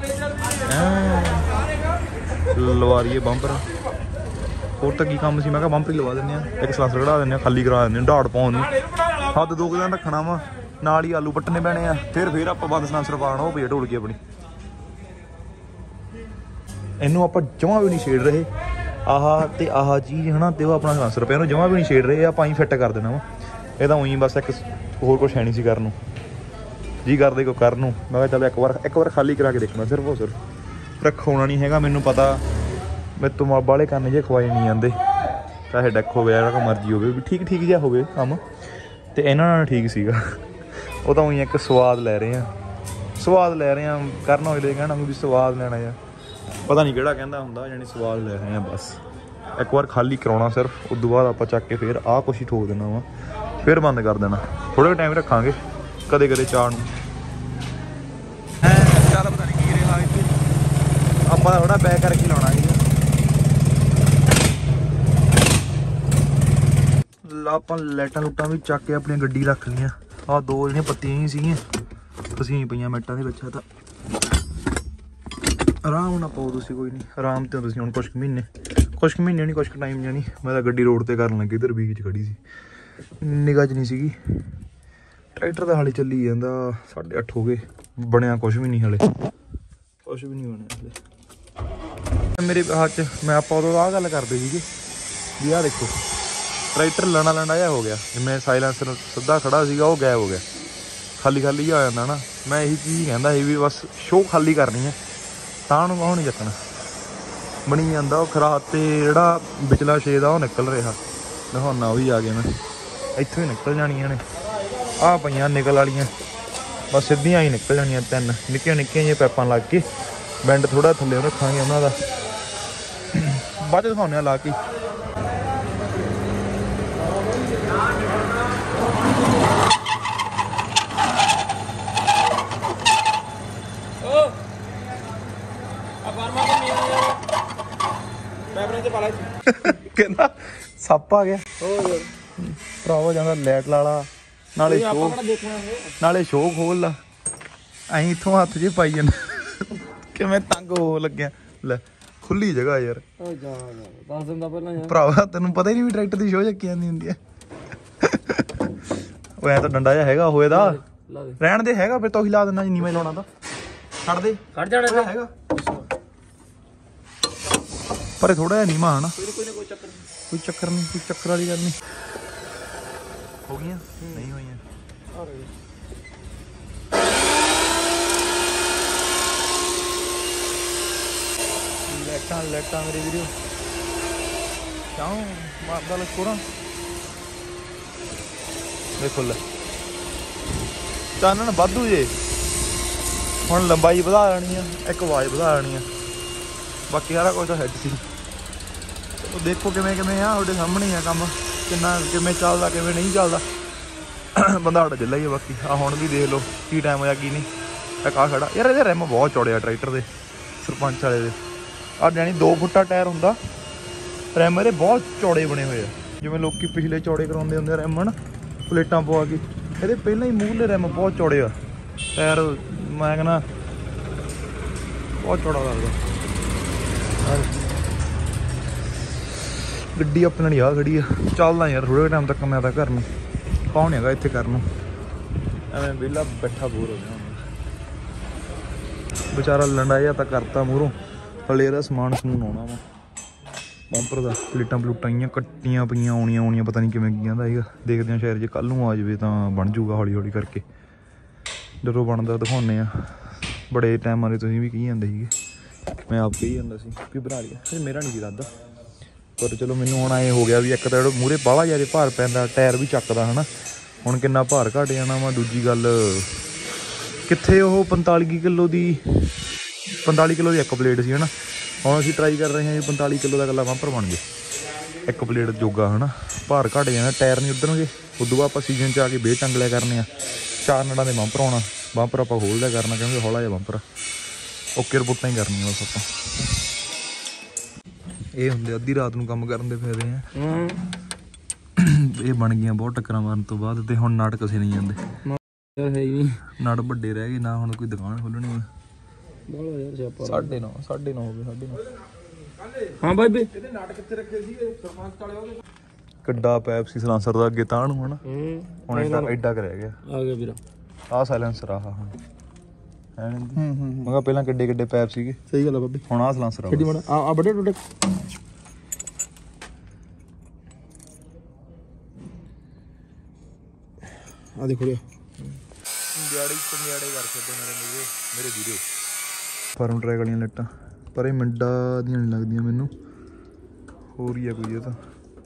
ਲਵਾਰੀਏ ਬੰਪਰ। ਹੋਰ ਤਾਂ ਕੀ ਕੰਮ ਸੀ, ਮੈਂ ਕਿਹਾ ਬੰਪਰ ਹੀ ਲਵਾ ਦਿੰਦੇ ਆ। ਇੱਕ ਸਲਾਸਰ ਕਢਾ ਦਿੰਦੇ ਆ, ਖਾਲੀ ਕਰਾ ਦਿੰਦੇ ਆ ਢਾੜ ਪਾਉਣ ਨੂੰ। ਹੱਦ ਦੋ ਕੁ ਦਿਨ ਰੱਖਣਾ ਵਾ, ਨਾਲ ਹੀ ਆਲੂ ਪੱਟਣੇ ਪੈਣੇ ਆ। ਫਿਰ ਫਿਰ ਆਪਾਂ ਬੰਦ ਸਲਾਸਰ ਪਾਉਣਾ, ਉਹ ਪਈ ਢੋਲ ਕੇ ਆਪਣੀ। ਇਹਨੂੰ ਆਪਾਂ ਜਮਾਂ ਵੀ ਨਹੀਂ ਛੇੜ ਰਹੇ। ਆਹ ਤੇ ਆਹ ਚੀਜ਼ ਹੈ ਨਾ, ਤੇ ਉਹ ਆਪਣਾ ਸਲਾਸਰ ਪਿਆ, ਇਹਨੂੰ ਜਮਾਂ ਵੀ ਨਹੀਂ ਛੇੜ ਰਹੇ। ਆਪਾਂ ਹੀ ਫਿੱਟ ਕਰ ਦੇਣਾ ਵਾ। ਇਹ ਤਾਂ ਉਹੀ ਬਸ ਇੱਕ ਹੋਰ ਕੁਛ ਹੈ ਨਹੀਂ ਸੀ ਕਰਨ ਨੂੰ, ਜੀ ਕਰਦੇ ਕੋਈ ਕਰਨ ਨੂੰ। ਮੈਂ ਕਿਹਾ ਚੱਲ ਇੱਕ ਵਾਰ ਇੱਕ ਵਾਰ ਖਾਲੀ ਕਰਾ ਕੇ ਦੇਖਣਾ ਸਿਰਫ ਉਹ ਸਿਰਫ। ਰੱਖਾਉਣਾ ਨਹੀਂ ਹੈਗਾ, ਮੈਨੂੰ ਪਤਾ ਮੇਰੇ ਤੋਂ ਬਾਹਲੇ ਕੰਨ ਜੇ ਖਵਾਏ ਨਹੀਂ ਜਾਂਦੇ। ਚਾਹੇ ਡੈਕ ਹੋਵੇ ਜਿਹੜਾ ਕੋਈ ਮਰਜ਼ੀ ਹੋਵੇ, ਵੀ ਠੀਕ ਠੀਕ ਜਿਹਾ ਹੋਵੇ ਕੰਮ। ਤੇ ਇਹਨਾਂ ਨਾਲ ਠੀਕ ਸੀਗਾ। ਉਹ ਤਾਂ ਉਹੀ ਇੱਕ ਸਵਾਦ ਲੈ ਰਹੇ ਆ, ਸਵਾਦ ਲੈ ਰਹੇ ਆ। ਕਰਨ ਔਜਲੇ ਕਹਿਣਾ ਵੀ ਸਵਾਦ ਲੈਣਾ ਆ, ਪਤਾ ਨਹੀਂ ਕਿਹੜਾ ਕਹਿੰਦਾ ਹੁੰਦਾ, ਜਾਣੀ ਸਵਾਦ ਲੈ ਰਹੇ ਆ ਬਸ। ਇੱਕ ਵਾਰ ਖਾਲੀ ਕਰਾਉਣਾ ਸਿਰਫ, ਉਸ ਤੋਂ ਬਾਅਦ ਆਪਾਂ ਚੱਕ ਕੇ ਫਿਰ ਆਹ ਕੁਛ ਹੀ ਠੋਕ ਦੇਣਾ ਵਾ, ਫਿਰ ਬੰਦ ਕਰ ਦੇਣਾ। ਥੋੜ੍ਹਾ ਟਾਈਮ ਰੱਖਾਂਗੇ ਕਦੇ ਕਦੇ ਚਾਹ ਨੂੰ। ਚੱਲ ਪਤਾ ਨਹੀਂ ਕੀ ਰਿਹਾ ਇੱਥੇ, ਆਪਾਂ ਥੋੜਾ ਬੈਕ ਕਰਕੇ ਲਾਉਣਾ ਸੀ। ਆਪਾਂ ਲਾਈਟਾਂ ਲੂਟਾਂ ਵੀ ਚੱਕ ਕੇ ਆਪਣੀ ਗੱਡੀ ਰੱਖ ਲਈਆਂ। ਆਹ ਦੋ ਜਿਹੜੀਆਂ ਪੱਤੀਆਂ ਹੀ ਸੀਗੀਆਂ ਫਸੀਆਂ ਪਈਆਂ ਮੈਟਾਂ ਦੇ ਵਿੱਚ। ਤਾਂ ਆਰਾਮ ਨਾਲ ਪਾਓ ਤੁਸੀਂ, ਕੋਈ ਨਹੀਂ ਆਰਾਮ ਤੇ ਤੁਸੀਂ। ਹੁਣ ਕੁਛ ਕੁ ਮਹੀਨੇ ਕੁਛ ਕੁ ਮਹੀਨੇ ਨਹੀਂ ਕੁਛ ਕੁ ਟਾਈਮ ਜਾਣੀ। ਮੈਂ ਤਾਂ ਗੱਡੀ ਰੋਡ ਤੇ ਕਰਨ ਲੱਗੀ, ਇੱਧਰ ਬੀਚ ਖੜੀ ਸੀ, ਨਿਗਾਹ 'ਚ ਨਹੀਂ ਸੀਗੀ। ਟਰੈਕਟਰ ਤਾਂ ਹਾਲੇ ਚੱਲੀ ਜਾਂਦਾ, ਸਾਢੇ ਅੱਠ ਹੋ ਗਏ, ਬਣਿਆ ਕੁਛ ਵੀ ਨਹੀਂ ਹਾਲੇ, ਕੁਛ ਵੀ ਨਹੀਂ ਬਣਿਆ ਹਾਲੇ ਮੇਰੇ ਹੱਥ 'ਚ। ਮੈਂ ਆਪਾਂ ਉਦੋਂ ਆਹ ਗੱਲ ਕਰਦੇ ਸੀਗੇ ਵੀ ਆਹ ਦੇਖੋ ਟਰੈਕਟਰ ਲਣਾ ਲਣਾ ਜਿਹਾ ਹੋ ਗਿਆ, ਜਿਵੇਂ ਸਾਇਲੈਂਸਰ ਸਿੱਧਾ ਖੜਾ ਸੀਗਾ ਉਹ ਗਾਇਬ ਹੋ ਗਿਆ, ਖਾਲੀ ਖਾਲੀ ਜਿਹਾ ਹੋ ਜਾਂਦਾ ਨਾ। ਮੈਂ ਇਹੀ ਚੀਜ਼ ਕਹਿੰਦਾ ਸੀ ਵੀ ਬਸ ਸ਼ੋਅ ਖਾਲੀ ਕਰਨੀ ਹੈ, ਤਾਂ ਨੂੰ ਉਹ ਨਹੀਂ ਚੱਕਣਾ। ਬਣੀ ਜਾਂਦਾ ਉਹ ਖਰਾਬ, ਤੇ ਜਿਹੜਾ ਵਿਚਲਾ ਛੇਦ ਆ ਉਹ ਨਿਕਲ ਰਿਹਾ। ਦਿਖਾਉਣਾ ਉਹ ਵੀ ਆ ਗਿਆ ਮੈਂ, ਇੱਥੋਂ ਹੀ ਨਿਕਲ ਜਾਣੀਆਂ ਨੇ। ਆਹ ਪਈਆਂ ਨਿਕਲ ਵਾਲੀਆਂ ਬਸ ਸਿੱਧੀਆਂ ਹੀ ਨਿਕਲ ਜਾਣੀਆਂ, ਤਿੰਨ ਨਿੱਕੀਆਂ ਨਿੱਕੀਆਂ ਜਿਹੀਆਂ ਪੈਪਾਂ ਲੱਗ ਕੇ। ਬੈਂਡ ਥੋੜ੍ਹਾ ਥੱਲੇ ਰੱਖਾਂਗੇ ਉਹਨਾਂ ਦਾ, ਬਾਅਦ 'ਚ ਦਿਖਾਉਂਦੇ ਹਾਂ ਲਾ ਕੇ। ਕਹਿੰਦਾ ਸੱਪ ਆ ਗਿਆ ਭਰਾਵਾ, ਜਾਂਦਾ ਲੈਟ ਲਾਲਾ ਨਾਲੇ ਸ਼ੋਅ ਨਾਲੇ ਸ਼ੋਅ ਖੋਲ ਲਾ। ਅਸੀਂ ਇੱਥੋਂ ਹੱਥ 'ਚ ਪਾਈ ਜਾਂਦੇ, ਕਿਵੇਂ ਤੰਗ ਹੋ ਲੱਗਿਆ। ਲੈ ਖੁੱਲੀ ਜਗ੍ਹਾ ਯਾਰ,
ਦਸ ਦਿਨ ਦਾ ਪਹਿਲਾਂ
ਭਰਾਵਾ ਤੈਨੂੰ ਪਤਾ ਹੀ ਨਹੀਂ ਵੀ ਟਰੈਕਟਰ ਦੀ ਸ਼ੋਅ ਚੱਕੀ ਜਾਂਦੀ ਹੁੰਦੀ ਹੈ। ਉਹ ਐ ਤਾਂ ਡੰਡਾ ਜਿਹਾ ਹੈਗਾ ਹੋਏ ਦਾ ਰਹਿਣ ਦੇ ਹੈਗਾ, ਫਿਰ ਤਾਂ ਉਹੀ ਲਾ ਦਿੰਦਾ ਜਿੰਨੀ ਮੈਂ ਲਾਉਣਾ ਤਾਂ। ਛੱਡ ਦੇ
ਕੱਢ ਜਾਣਾ
ਹੈਗਾ ਪਰ ਥੋੜਾ ਜਿਹਾ ਨੀਵਾਂ ਹਨਾ
ਕੋਈ ਕੋਈ ਕੋਈ ਚੱਕਰ
ਕੋਈ ਚੱਕਰ ਨਹੀਂ ਕੋਈ ਚੱਕਰ ਵਾਲੀ ਗੱਲ ਨਹੀਂ ਹੋ ਗਈਆਂ ਨਹੀਂ ਹੋਈਆਂ
ਆ ਰਹੀ
ਲੈਟਾਂ ਲੈਟਾਂ ਮੇਰੇ ਵੀਡੀਓ ਕਿਉਂ ਮਾਰਦਾ ਲੱਕੋੜਾ ਦੇਖੋ ਲੈ ਚਾਨਣ ਵਾਧੂ ਜੇ ਹੁਣ ਲੰਬਾਈ ਵਧਾ ਲੈਣੀ ਆ ਇੱਕ ਆਵਾਜ਼ ਵਧਾ ਲੈਣੀ ਆ ਬਾਕੀ ਸਾਰਾ ਕੁਝ ਤਾਂ ਹੈਡ ਸੀ ਉਹ ਦੇਖੋ ਕਿਵੇਂ ਕਿਵੇਂ ਆ ਤੁਹਾਡੇ ਸਾਹਮਣੇ ਆ ਕੰਮ ਕਿੰਨਾ ਕਿਵੇਂ ਚੱਲਦਾ ਕਿਵੇਂ ਨਹੀਂ ਚੱਲਦਾ ਬੰਦਾ ਸਾਡਾ ਜਿੱਲਾ ਹੀ ਆ ਬਾਕੀ ਆ ਹੁਣ ਵੀ ਦੇਖ ਲਓ ਕੀ ਟਾਈਮ ਹੋਇਆ ਕੀ ਨਹੀਂ ਇੱਕ ਆ ਖੜਾ ਯਾਰ ਇਹਦੇ ਰਿਮ ਬਹੁਤ ਚੌੜੇ ਆ ਟਰੈਕਟਰ ਦੇ ਸਰਪੰਚ ਵਾਲੇ ਦੇ ਆ ਜਾਣੀ ਦੋ ਫੁੱਟਾ ਟਾਇਰ ਹੁੰਦਾ ਰਿਮ ਇਹਦੇ ਬਹੁਤ ਚੌੜੇ ਬਣੇ ਹੋਏ ਆ ਜਿਵੇਂ ਲੋਕੀ ਪਿਛਲੇ ਚੌੜੇ ਕਰਾਉਂਦੇ ਹੁੰਦੇ ਰਿਮ ਹਨ ਪਲੇਟਾਂ ਪਵਾ ਕੇ ਇਹਦੇ ਪਹਿਲਾਂ ਹੀ ਮੂਹਰਲੇ ਰਿਮ ਬਹੁਤ ਚੌੜੇ ਆ ਟਾਇਰ ਮੈਂ ਕਹਿੰਦਾ ਬਹੁਤ ਚੌੜਾ ਲੱਗਦਾ ਗੱਡੀ ਆਪਣੇ ਲਈ ਆ ਖੜੀ ਆ ਚੱਲਦਾ ਯਾਰ ਥੋੜੇ ਟਾਈਮ ਤੱਕ ਮੈਂ ਤਾਂ ਘਰ ਨੂੰ ਕੌਣ ਹੈਗਾ ਇੱਥੇ ਕਰਨ ਨੂੰ ਐਵੇਂ ਵਿਹਲਾ ਬੈਠਾ ਬੋਰ ਹੋ ਗਿਆ ਵਿਚਾਰਾ ਲੰਡਾਇਆ ਤਾਂ ਕਰਤਾ ਮੂਹਰੋਂ ਹਲੇ ਇਹਦਾ ਸਮਾਨ ਸਮੂਨ ਆਉਣਾ ਵਾ ਬੰਪਰ ਦਾ ਪਲੇਟਾਂ ਪਲੂਟਾਂ ਆਈਆਂ ਕੱਟੀਆਂ ਪਈਆਂ ਆਉਣੀਆਂ ਆਉਣੀਆਂ ਪਤਾ ਨਹੀਂ ਕਿਵੇਂ ਕੀ ਆਂਦਾ ਸੀਗਾ ਦੇਖਦੇ ਹਾਂ ਸ਼ਾਇਦ ਜੇ ਕੱਲ੍ਹ ਨੂੰ ਆ ਜਾਵੇ ਤਾਂ ਬਣ ਜੂਗਾ ਹੌਲੀ ਹੌਲੀ ਕਰਕੇ ਜਦੋਂ ਬਣਦਾ ਦਿਖਾਉਂਦੇ ਆ ਬੜੇ ਟਾਈਮਾਂ ਦੇ ਤੁਸੀਂ ਵੀ ਕਹੀ ਜਾਂਦੇ ਸੀਗੇ ਮੈਂ ਆਪ ਕਹੀ ਜਾਂਦਾ ਸੀ ਵੀ ਬਣਾ ਲਿਆ ਫਿਰ ਮੇਰਾ ਨਹੀਂ ਇਰਾਦਾ ਪਰ ਚਲੋ ਮੈਨੂੰ ਹੁਣ ਐਂ ਹੋ ਗਿਆ ਵੀ ਇੱਕ ਤਾਂ ਮੂਹਰੇ ਬਾਹਲਾ ਜ਼ਿਆਦਾ ਭਾਰ ਪੈਂਦਾ ਟਾਇਰ ਵੀ ਚੱਕਦਾ ਹੈ ਨਾ ਹੁਣ ਕਿੰਨਾ ਭਾਰ ਘੱਟ ਜਾਣਾ ਵਾ ਦੂਜੀ ਗੱਲ ਕਿੱਥੇ ਉਹ ਪੰਤਾਲੀ ਕਿਲੋ ਦੀ ਪੰਤਾਲੀ ਕਿਲੋ ਦੀ ਇੱਕ ਪਲੇਟ ਸੀ ਹੈ ਨਾ ਹੁਣ ਅਸੀਂ ਟਰਾਈ ਕਰ ਰਹੇ ਹਾਂ ਜੀ ਪੰਤਾਲੀ ਕਿਲੋ ਦਾ ਇਕੱਲਾ ਬੰਪਰ ਬਣ ਜੇ ਇੱਕ ਪਲੇਟ ਜੋਗਾ ਹੈ ਨਾ ਭਾਰ ਘੱਟ ਜਾਂਦਾ ਟਾਇਰ ਨਹੀਂ ਉੱਧਰਨਗੇ ਉਦੋਂ ਬਾਅਦ ਆਪਾਂ ਸੀਜ਼ਨ 'ਚ ਆ ਕੇ ਬੇਹ ਟੰਗ ਲਿਆ ਕਰਨੇ ਆ ਚਾਰ ਨੜਾਂ ਦੇ ਬੰਪਰ ਆਉਣਾ ਬੰਪਰ ਆਪਾਂ ਖੋਲ੍ਹ ਲਿਆ ਕਰਨਾ ਕਿਉਂਕਿ ਹੌਲਾ ਜਿਹਾ ਬੰਪਰ ਓਕੇ ਰਿਪੋਰਟਾਂ ਹੀ ਕਰਨੀਆਂ ਬਸ ਆਪਾਂ ਇਹ ਹੁੰਦੇ ਅੱਧੀ ਰਾਤ ਨੂੰ ਕੰਮ ਕਰਨ ਦੇ ਫਾਇਦੇ ਆ ਇਹ ਬਣ ਗਈਆਂ ਬਹੁਤ ਟੱਕਰਾਂ ਮਾਰਨ ਤੋਂ ਬਾਅਦ ਤੇ ਹੁਣ ਨਟ ਕਿਸੇ ਨਹੀਂ ਜਾਂਦੇ
ਯਾਰ ਹੈ ਹੀ ਨਹੀਂ
ਨਟ ਵੱਡੇ ਰਹਿ ਗਏ ਨਾ ਹੁਣ ਕੋਈ ਦੁਕਾਨ ਖੋਲਣੀ ਆ
ਬਾਲਾ ਯਾਰ ਸਿਆਪਾ
ਸਾਢੇ ਨੌ ਸਾਢੇ ਨੌ ਹੋ ਗਏ ਸਾਢੇ ਨੌ
ਹਾਂ ਬਾਈ ਬੇ
ਇਹਦੇ ਨਟ ਕਿੱਥੇ ਰੱਖੇ ਸੀ ਸਰਪੰਚ ਵਾਲੇ ਉਹਦੇ
ਕਿੱਡਾ ਪੈਪ ਸੀ ਸਲਾਂਸਰ ਦਾ ਅੱਗੇ ਤਾਂ ਨੂੰ ਹਨਾ
ਹੂੰ
ਹੁਣ ਐਡਾ ਐਡਾ ਕਰ ਰਹਿ ਗਿਆ
ਆ ਗਿਆ ਵੀਰਾ
ਆਹ ਸਾਇਲੈਂਸਰ ਆਹ ਹੁਣ ਹੈ ਹੂੰ ਹੂੰ ਮੈਂ ਕਿਹਾ ਪਹਿਲਾਂ ਕਿੱਡੇ ਕਿੱਡੇ ਪੈਪ ਸੀਗੇ
ਸਹੀ ਗੱਲ ਆ ਬੱਬੀ
ਹੁਣ ਆਹ ਸਲਾਂਸਰ ਆ
ਕਿੱਡੀ ਮੜਾ ਆ ਆ ਵੱਡੇ ਟੋਟੇ ਆ ਦੇਖੋ ਰਿਆ
ਦਿਹਾੜੀ ਪੰਗਿਆੜੇ ਕਰ ਛੱਡੇ ਮੇਰੇ ਮੇਰੇ ਮੇਰੇ ਵੀਡੀਓ ਫਾਰਮ ਟਰੈਕ ਵਾਲੀਆਂ ਲੱਟਾਂ ਪਰ ਇਹ ਮਿੰਡਾ ਦੀਆਂ ਨਹੀਂ ਲੱਗਦੀਆਂ ਮੈਨੂੰ ਹੋਰ ਹੀ ਆ ਕੋਈ ਇਹ ਤਾਂ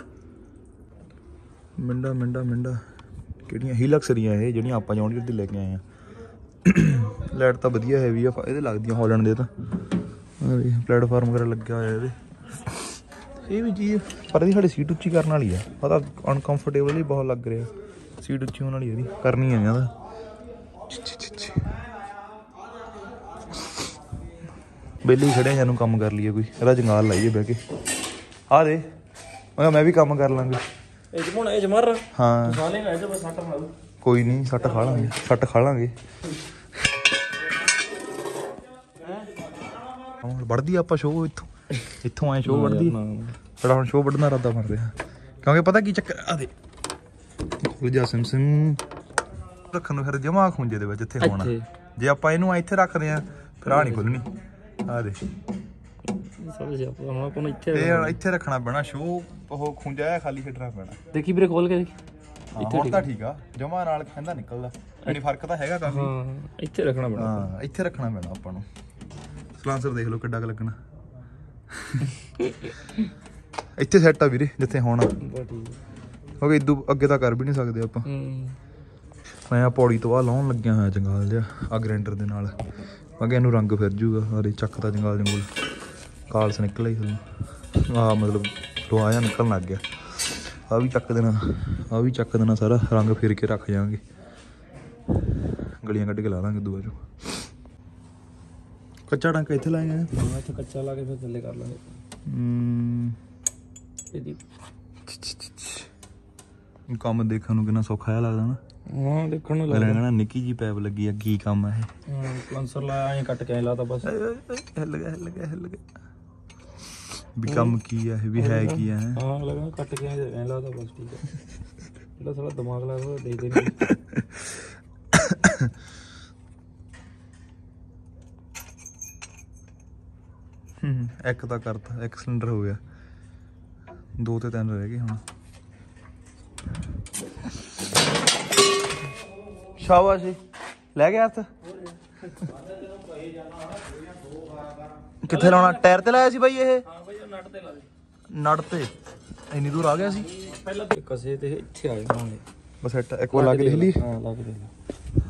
ਮਿੰਡਾ ਮਿੰਡਾ ਮਿੰਡਾ ਕਿਹੜੀਆਂ ਹੀਲਕਸ ਦੀਆਂ ਇਹ ਜਿਹੜੀਆਂ ਆਪਾਂ ਜੌਨ ਜਿਹੜੀ ਲੈ ਕੇ ਆਏ ਆ ਲਾਈਟ ਤਾਂ ਵਧੀਆ ਹੈਵੀ ਆ ਇਹਦੇ ਲੱਗਦੀਆਂ ਹਾਲੈਂਡ ਦੇ ਤਾਂ ਪਲੇਟਫਾਰਮ ਵਗੈਰਾ ਲੱਗਿਆ ਹੋਇਆ ਇਹਦੇ ਇਹ ਵੀ ਚੀਜ਼ ਪਰ ਇਹਦੀ ਸਾਡੀ ਸੀਟ ਉੱਚੀ ਕਰਨ ਵਾਲੀ ਆ ਪਤਾ ਅਨਕੰਫਰਟੇਬਲ ਹੀ ਬਹੁਤ ਲੱਗ ਰਿਹਾ ਸੀਟ ਉੱਚੀ ਹੋਣ ਵਾਲੀ ਇਹਦੀ ਕਰਨੀ ਹੈ ਇਹਦਾ ਬੇਲੀ ਖੜੇ ਸਾਨੂੰ ਕੰਮ ਕਰ ਲਈਏ ਕੋਈ ਇਹਦਾ ਜੰਗਾਲ ਲਾਈਏ ਬਹਿ ਕੇ ਆ ਦੇ ਮੈਂ ਮੈਂ ਵੀ ਕੰਮ ਕਰ ਲਾਂਗੇ
ਇਹ ਜਮਣ ਇਹ ਜਮਰ
ਹਾਂ
ਸਾਲੇ ਨਾ ਇਹ ਬਸ ਸੱਟ ਮਾਰੂ
ਕੋਈ ਨਹੀਂ ਸੱਟ ਖਾ ਲਾਂਗੇ ਸੱਟ ਖਾ ਲਾਂਗੇ ਹੁਣ ਵੜਦੀ ਆਪਾਂ ਸ਼ੋਅ ਇੱਥੋਂ ਇੱਥੋਂ ਆਏ ਸ਼ੋਅ ਵੜਦੀ ਬੜਾ ਹੁਣ ਸ਼ੋਅ ਵੱਢਣਾ ਇਰਾਦਾ ਬਣ ਰਿਹਾ ਕਿਉਂਕਿ ਪਤਾ ਕੀ ਚੱਕਰ ਆ ਦੇ ਜਾ ਸਿਮ ਸਿਮ ਰੱਖਣ ਨੂੰ ਫਿਰ ਜਮਾ ਖੁੰਝੇ ਦੇ ਵਿੱਚ ਇੱਥੇ ਹੋਣਾ ਜੇ ਆਪਾਂ ਇਹਨੂੰ ਇੱਥੇ ਰੱਖਦੇ ਆ ਫਿਰ ਆ ਨਹੀਂ ਖੁੱਲਣੀ ਆ ਦੇ
ਸਾਰੇ ਸਿਆਪਾ ਹੁਣ ਆਪਾਂ ਨੂੰ ਇੱਥੇ
ਇਹ ਇੱਥੇ ਰੱਖਣਾ ਪੈਣਾ ਸ਼ੋਅ ਉਹ ਖੁੰਝਾ ਜਿਹਾ ਖਾਲੀ ਛੱਡਣਾ ਪੈਣਾ
ਦੇਖੀ ਵੀਰੇ ਖੋਲ ਕੇ ਦੇਖੀ
ਇੱਥੇ ਤਾਂ ਠੀਕ ਆ ਜਮਾ ਨਾਲ ਖੰਦਾ ਨਿਕਲਦਾ ਨਹੀਂ ਫਰਕ ਤਾਂ ਹੈਗਾ ਕਾਫੀ
ਹਾਂ ਇੱਥੇ ਰੱਖਣਾ ਪੈਣਾ
ਹਾਂ ਇੱਥੇ ਰੱਖਣਾ ਪੈਣਾ ਆਪਾਂ ਨੂੰ ਸਲਾਂਸਰ ਦੇਖ ਲਓ ਕਿੱਡਾ ਕੁ ਲੱਗਣਾ ਇੱਥੇ ਸੈੱਟ ਆ ਵੀਰੇ ਜਿੱਥੇ ਹੋਣਾ
ਬਹੁਤ ਠੀਕ
ਕਿਉਂਕਿ ਇਦੋਂ ਅੱਗੇ ਤਾਂ ਕਰ ਵੀ ਨਹੀਂ ਸਕਦੇ ਆਪਾਂ
ਹੂੰ
ਮੈਂ ਆ ਪੌੜੀ ਤੋਂ ਆ ਲਾਉਣ ਲੱਗਿਆ ਹੋਇਆ ਜੰਗਾਲ ਜਿਹਾ ਆ ਗ੍ਰੈਂਡਰ ਦੇ ਨਾਲ ਅੱਗੇ ਇਹਨੂੰ ਰੰਗ ਫਿਰ ਜੂਗਾ ਅਰੇ ਚੱਕ ਤਾਂ ਜੰਗਾਲ ਜੰਗੂਲ ਕਾਲਸ ਨਿਕਲ ਹੀ ਥੱਲੋਂ ਆ ਮਤਲਬ ਲੋਹਾ ਨਿਕਲਣ ਲੱਗ ਗਿਆ ਆ ਵੀ ਚੱਕ ਦੇਣਾ ਆ ਵੀ ਚੱਕ ਦੇਣਾ ਸਾਰਾ ਰੰਗ ਫਿਰ ਕੇ ਰੱਖ ਜਾਵਾਂਗੇ ਗਲੀਆਂ ਕੱਢ ਕੇ ਲਾ ਲਾਂਗੇ ਦੂਆ ਚੋਂ ਕੱਚਾ ਟਾਂਕਾ ਇੱਥੇ ਲਾਏਗਾ
ਹਾਂ ਇੱਥੇ ਕੱਚਾ ਲਾ ਕੇ ਫਿਰ ਥੱਲੇ ਕਰ ਲਾਂਗੇ
ਹੂੰ
ਇਹਦੀ
ਕੰਮ ਦੇਖਣ ਨੂੰ ਕਿੰਨਾ ਸੌਖਾ ਜਿਹਾ ਲੱਗਦਾ ਨਾ
ਹਾਂ ਦੇਖਣ ਨੂੰ
ਲੱਗਦਾ ਨਾ ਨਿੱਕੀ ਜੀ ਪੈਪ ਲੱਗੀ ਆ ਕੀ ਕੰਮ ਆ ਇਹ
ਹਾਂ ਪਲੰਸਰ ਲਾਇਆ ਐਂ ਕੱਟ ਕੇ ਐਂ ਲਾਤਾ ਬਸ
ਹਿੱਲ ਗਿਆ ਹਿੱਲ ਗਿਆ ਹਿੱਲ ਗਿਆ ਵੀ ਕੰਮ ਕੀ ਆ ਇਹ ਵੀ ਹੈ ਕੀ ਆ
ਹਾਂ ਲਗਾ ਕੱਟ ਕੇ ਐਂ ਲਾਤਾ ਬਸ ਠੀਕ ਹੈ ਜਿਹੜਾ ਸਾਲਾ ਦਿਮਾਗ ਲਾ ਉਹ ਦੇਖਦੇ ਨਹੀਂ
ਹੂੰ ਇੱਕ ਤਾਂ ਕਰਤਾ, ਇੱਕ ਸਿਲੰਡਰ ਹੋ ਗਿਆ, ਦੋ ਤੇ ਤਿੰਨ ਰਹਿ ਗਏ ਹੁਣ। ਸ਼ਾਬਾਸ਼ ਜੀ, ਲੈ ਗਿਆ ਹੱਥ। ਕਿੱਥੇ ਲਾਉਣਾ? ਟਾਇਰ ਤੇ ਲਾਇਆ ਸੀ ਬਾਈ ਇਹ?
ਹਾਂ ਬਾਈ ਨਟ ਤੇ ਲਾ ਦੇ।
ਨਟ ਤੇ ਇੰਨੀ ਦੂਰ ਆ ਗਿਆ ਸੀ
ਪਹਿਲਾਂ ਕਸੇ ਤੇ ਇੱਥੇ ਆ ਜਾਣਾ ਉਹਨੇ।
ਬਸ ਇੱਟ ਇੱਕ ਵਾਰ ਲਾ ਕੇ ਦੇਖ ਲਈ।
ਹਾਂ ਲਾ ਕੇ ਦੇਖ ਲੈ।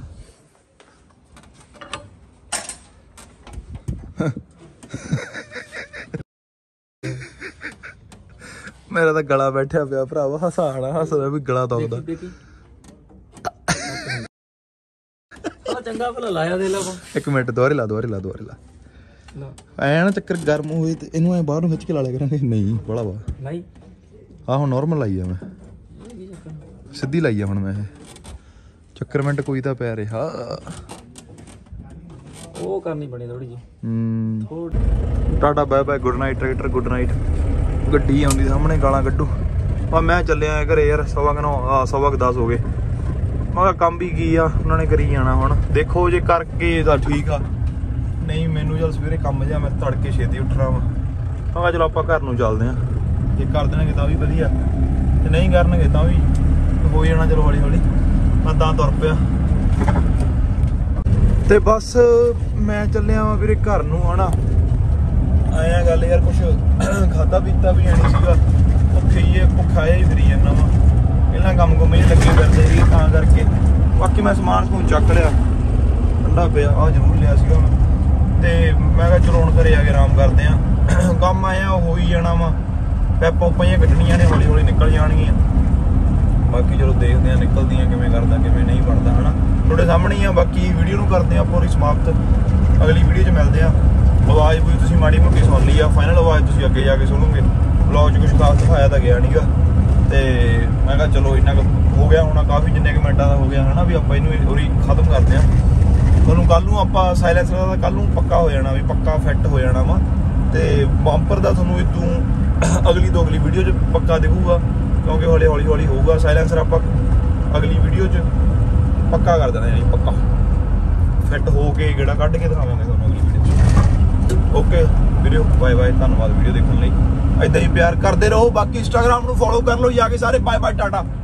ਮੇਰਾ ਤਾਂ ਗਲਾ ਬੈਠਿਆ ਪਿਆ ਭਰਾਵਾ, ਹਸਾਣਾ ਹੱਸਦਾ ਵੀ ਗਲਾ ਦੁਖਦਾ।
ਚੰਗਾ ਭਲਾ ਲਾਇਆ ਦੇ ਲਾ।
ਇੱਕ ਮਿੰਟ ਦੁਬਾਰੇ ਲਾ ਦੁਬਾਰੇ ਲਾ ਦੁਬਾਰੇ ਲਾ। ਐ ਨਾ ਚੱਕਰ ਗਰਮ ਹੋਏ ਤੇ ਇਹਨੂੰ ਐ ਬਾਹਰ ਨੂੰ ਖਿੱਚ ਕੇ ਲਾ ਲਿਆ ਕਰਾਂਗੇ। ਨਹੀਂ ਬੜਾ ਵਾ
ਨਹੀਂ,
ਆਹ ਹੁਣ ਨਾਰਮਲ ਲਾਈ ਆ ਮੈਂ, ਸਿੱਧੀ ਲਾਈ ਆ ਹੁਣ ਮੈਂ। ਇਹ ਚੱਕਰ ਮਿੰਟ ਕੋਈ ਤਾਂ ਪੈ ਰਿਹਾ,
ਉਹ ਕਰਨੀ ਬਣੀ ਥੋੜੀ ਜੀ।
ਹੂੰ tata bye bye, good night tractor, good night. ਗੱਡੀ ਆਉਂਦੀ ਸਾਹਮਣੇ, ਗਾਲਾਂ ਕੱਢੂ। ਆ ਮੈਂ ਚੱਲਿਆ ਘਰੇ ਯਾਰ, ਸਵਾ ਕੁ ਨੌ ਸਵਾ ਕੁ ਦਸ ਹੋ ਗਏ। ਮੈਂ ਕਿਹਾ ਕੰਮ ਵੀ ਕੀ ਆ, ਉਹਨਾਂ ਨੇ ਕਰੀ ਜਾਣਾ। ਹੁਣ ਦੇਖੋ ਜੇ ਕਰਕੇ ਤਾਂ ਠੀਕ ਆ, ਨਹੀਂ ਮੈਨੂੰ ਚੱਲ ਸਵੇਰੇ ਕੰਮ ਜਿਹਾ, ਮੈਂ ਤੜਕੇ ਛੇਤੀ ਉੱਠਣਾ ਵਾ। ਮੈਂ ਕਿਹਾ ਚਲੋ ਆਪਾਂ ਘਰ ਨੂੰ ਚੱਲਦੇ ਹਾਂ, ਜੇ ਕਰ ਦੇਣਗੇ ਤਾਂ ਵੀ ਵਧੀਆ, ਤੇ ਨਹੀਂ ਕਰਨਗੇ ਤਾਂ ਵੀ ਹੋ ਜਾਣਾ। ਚਲੋ ਹੌਲੀ ਹੌਲੀ ਮੈਂ ਤਾਂ ਤੁਰ ਪਿਆ। ਤੇ ਬਸ ਮੈਂ ਚੱਲਿਆ ਵਾਂ ਵੀਰੇ ਘਰ ਨੂੰ। ਹਨਾ ਆਇਆ ਗੱਲ ਯਾਰ, ਕੁਛ ਖਾਧਾ ਪੀਤਾ ਵੀ ਨਹੀਂ ਸੀਗਾ, ਭੁੱਖੇ ਹੀ ਭੁੱਖਾ ਹੀ ਫਿਰੀ ਜਾਂਦਾ ਵਾ। ਪਹਿਲਾਂ ਕੰਮ ਕੁੰਮ ਹੀ ਲੱਗੇ ਫਿਰਦੇ ਸੀ ਤਾਂ ਕਰਕੇ। ਬਾਕੀ ਮੈਂ ਸਮਾਨ ਸਮੂਨ ਚੱਕ ਲਿਆ, ਠੰਡਾ ਪਿਆ ਆਹ ਜ਼ਰੂਰ ਲਿਆ ਸੀਗਾ ਹੁਣ। ਤੇ ਮੈਂ ਕਿਹਾ ਚਲੋ ਹੁਣ ਘਰੇ ਆ ਕੇ ਆਰਾਮ ਕਰਦੇ ਆ। ਕੰਮ ਆਇਆ ਹੋ ਹੀ ਜਾਣਾ ਵਾ, ਪੈਪਾਂ ਉਪਾਂ ਕੱਢਣੀਆਂ ਨੇ, ਹੌਲੀ ਹੌਲੀ ਨਿਕਲ ਜਾਣਗੀਆਂ। ਬਾਕੀ ਚਲੋ ਦੇਖਦੇ ਆ ਨਿਕਲਦੀਆਂ ਕਿਵੇਂ ਕਰਦਾ, ਕਿਵੇਂ ਨਹੀਂ ਬਣਦਾ। ਹਨਾ ਤੁਹਾਡੇ ਸਾਹਮਣੇ ਹੀ ਆ। ਬਾਕੀ ਵੀਡੀਓ ਨੂੰ ਕਰਦੇ ਆ ਪੂਰੀ ਸਮਾਪਤ, ਅਗਲੀ ਵੀਡੀਓ 'ਚ ਮਿਲਦੇ ਆ। ਆਵਾਜ਼ ਵੀ ਤੁਸੀਂ ਮਾੜੀ ਮੋਟੀ ਸੁਣ ਲਈ ਆ, ਫਾਈਨਲ ਆਵਾਜ਼ ਤੁਸੀਂ ਅੱਗੇ ਜਾ ਕੇ ਸੁਣੋਗੇ। ਵਲੌਗ 'ਚ ਕੁਛ ਖਾਸ ਦਿਖਾਇਆ ਤਾਂ ਗਿਆ ਨੀਗਾ। ਤੇ ਮੈਂ ਕਿਹਾ ਚਲੋ ਇੰਨਾ ਕੁ ਹੋ ਗਿਆ ਹੋਣਾ, ਕਾਫੀ ਜਿੰਨੇ ਕੁ ਮਿੰਟਾਂ ਦਾ ਹੋ ਗਿਆ ਹਨਾ, ਵੀ ਆਪਾਂ ਇਹਨੂੰ ਉਰੀ ਖਤਮ ਕਰਦੇ ਆ। ਤੁਹਾਨੂੰ ਕੱਲ ਨੂੰ ਆਪਾਂ ਸਾਇਲੈਂਸਰ ਦਾ ਕੱਲ ਨੂੰ ਪੱਕਾ ਹੋ ਜਾਣਾ, ਵੀ ਪੱਕਾ ਫਿੱਟ ਹੋ ਜਾਣਾ ਵਾ। ਤੇ ਬੰਪਰ ਦਾ ਤੁਹਾਨੂੰ ਇਦੋਂ ਅਗਲੀ ਤੋਂ ਅਗਲੀ ਵੀਡੀਓ 'ਚ ਪੱਕਾ ਦਿਖੂਗਾ, ਕਿਉਂਕਿ ਹੌਲੀ ਹੌਲੀ ਹੌਲੀ ਹੋਊਗਾ। ਸਾਇਲੈਂਸਰ ਆਪਾਂ ਅਗਲੀ ਵੀਡੀਓ 'ਚ ਪੱਕਾ ਕਰ ਦੇਣਾ, ਯਾਨੀ ਪੱਕਾ ਫਿੱਟ ਹੋ ਕੇ ਗੇੜਾ ਕੱਢ ਕੇ ਦਿਖਾਵਾਂਗੇ ਤੁਹਾਨੂੰ ਅਗਲੀ ਵੀਡੀਓ 'ਚ। ਓਕੇ ਵੀਡੀਓ, ਬਾਏ ਬਾਏ, ਧੰਨਵਾਦ ਵੀਡੀਓ ਦੇਖਣ ਲਈ। ਏਦਾਂ ਹੀ ਪਿਆਰ ਕਰਦੇ ਰਹੋ। ਬਾਕੀ ਇੰਸਟਾਗ੍ਰਾਮ ਨੂੰ ਫੋਲੋ ਕਰ ਲਓ ਜਾ ਕੇ ਸਾਰੇ। Bye bye, Tata.